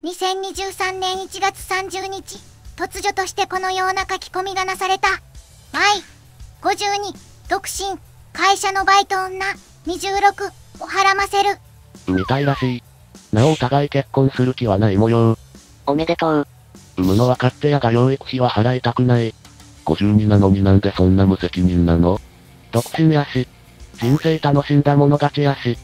2023年1月30日、突如としてこのような書き込みがなされた。Y52、独身、会社のバイト女、26、をはらませる。 みたいらしい。なおお互い結婚する気はない模様。 おめでとう。 産むのは勝手やが養育費は払いたくない。52なのになんでそんな無責任なの？独身やし。人生楽しんだ者勝ちやし。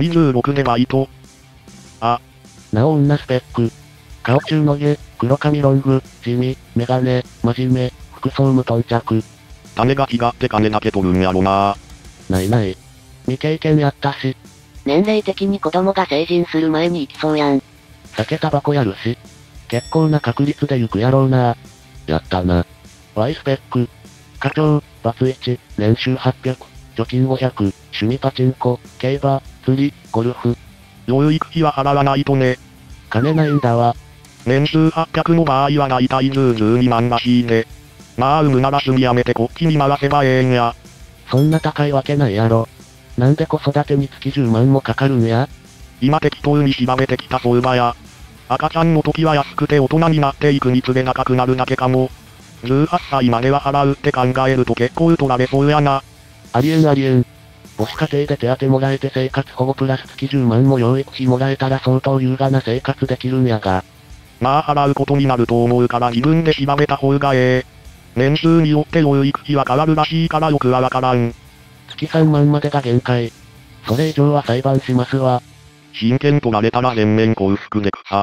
26でバイト。 なお女スペック。顔中の毛、黒髪ロング、地味、メガネ、真面目、服装無頓着。 種ガキがって金だけ取るんやろな。 ないない。未経験やったし。 年齢的に子供が成人する前に行きそうやん。 酒タバコやるし。結構な確率で行くやろうな。やったな。Y スペック。課長、バツ1、年収800、貯金500、趣味パチンコ、競馬、釣り、ゴルフ。 養育費は払わないとね。 金ないんだわ。 年収800の場合は大体12万らしいね。まあ産むなら趣味やめてこっちに回せばええんや。 そんな高いわけないやろ。なんで子育てにつき10万もかかるんや？ 今適当に調べてきた相場や。赤ちゃんの時は安くて大人になっていくにつれ高くなるだけかも。18歳までは払うって考えると結構取られそうやな。 ありえんありえん。母子家庭で手当もらえて生活保護プラス月10万も養育費もらえたら相当優雅な生活できるんやが。 まあ払うことになると思うから自分で調べた方がええ。年収によって養育費は変わるらしいからよくはわからん。 月3万までが限界。それ以上は裁判しますわ。 親権取られたら全面降伏で草。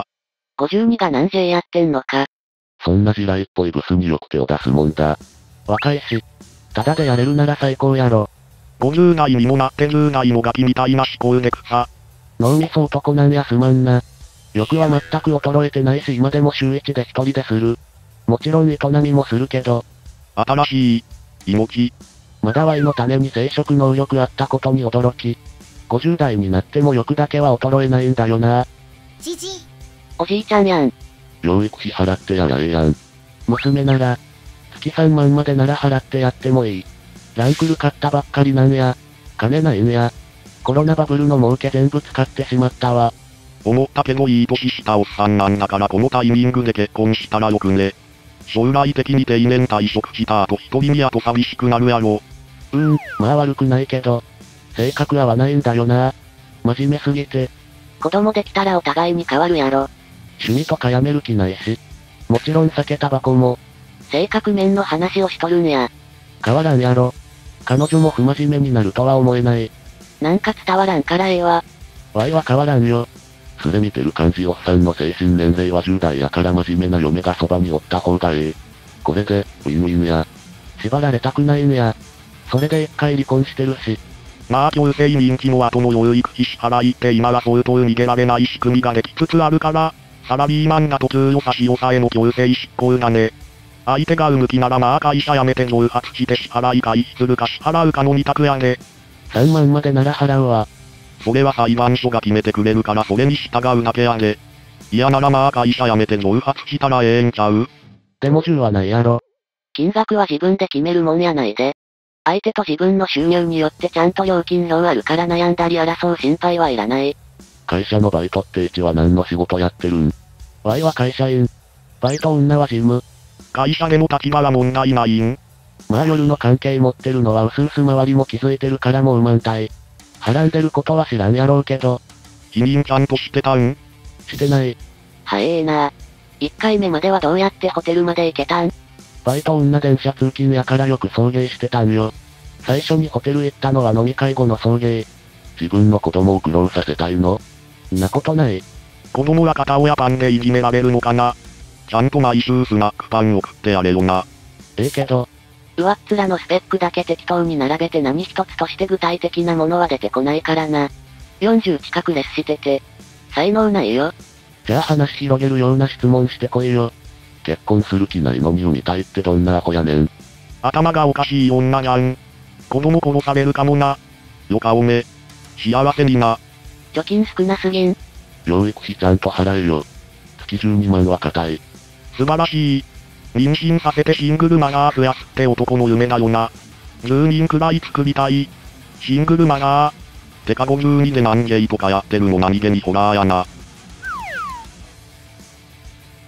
52が何 J やってんのか。 そんな地雷っぽいブスによく手を出すもんだ。若いし。ただでやれるなら最高やろ。 50代にもなって10代のガキみたいな思考で草。 脳みそ男なんやすまんな。欲は全く衰えてないし今でも週1で一人でする。もちろん営みもするけど。 新しい、命。 まだ Y の種に生殖能力あったことに驚き。50代になっても欲だけは衰えないんだよな。 じじい。 おじいちゃんやん。 養育費払ってやらええやん。娘なら、月3万までなら払ってやってもいい。ランクル買ったばっかりなんや。金ないんや。コロナバブルの儲け全部使ってしまったわ。 思ったけどいい年したおっさんなんだからこのタイミングで結婚したらよくね。将来的に定年退職した後一人にやと寂しくなるやろ。 まあ悪くないけど。性格合わないんだよな。真面目すぎて。 子供できたらお互いに変わるやろ。 趣味とかやめる気ないし。もちろん酒タバコも。 性格面の話をしとるんや。 変わらんやろ。彼女も不真面目になるとは思えない。 なんか伝わらんからええわ。 Y は変わらんよ。それ見てる感じおっさんの精神年齢は10代やから真面目な嫁がそばにおった方がええ。これで、ウィンウィンや。縛られたくないんや。それで一回離婚してるし。 まあ強制任期の後の養育費支払いって今は相当逃げられない仕組みができつつあるから、サラリーマンだと給与差し押さえの強制執行だね。相手が産む気ならまあ会社辞めて蒸発して支払い回避するか支払うかの二択やね。 3万までなら払うわ。 それは裁判所が決めてくれるからそれに従うだけやで。嫌ならまあ会社辞めて蒸発したらええんちゃう？ でも10はないやろ。 金額は自分で決めるもんやないで。相手と自分の収入によってちゃんと料金表あるから悩んだり争う心配はいらない。 会社のバイトって1は何の仕事やってるん？ Y は会社員。バイト女は事務。 会社での立場は問題ないん？ まあ夜の関係持ってるのはうすうす周りも気づいてるからもう満体。はらんでることは知らんやろうけど。 否認ちゃんとしてたん？ してない。 はええな。1回目まではどうやってホテルまで行けたん？ バイト女電車通勤やからよく送迎してたんよ。最初にホテル行ったのは飲み会後の送迎。自分の子供を苦労させたいの？んなことない。 子供は片親パンでいじめられるのかな？ちゃんと毎週スナックパン送ってやれよな。 ええけど。 上っ面のスペックだけ適当に並べて何一つとして具体的なものは出てこないからな。40近く劣してて。才能ないよ。 じゃあ話広げるような質問してこいよ。結婚する気ないのに産みたいってどんなアホやねん。 頭がおかしい女やん。子供殺されるかもな。よかおめ。幸せにな。 貯金少なすぎん。 養育費ちゃんと払えよ。月12万は堅い。 素晴らしい。妊娠させてシングルマザー増やすって男の夢だよな。10人くらい作りたい。シングルマザー。てか52で何ゲイとかやってるの何気にホラーやな。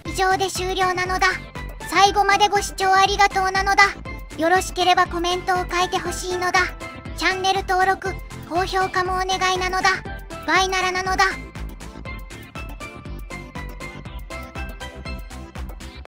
以上で終了なのだ。最後までご視聴ありがとうなのだ。よろしければコメントを書いてほしいのだ。チャンネル登録、高評価もお願いなのだ。バイナラなのだ。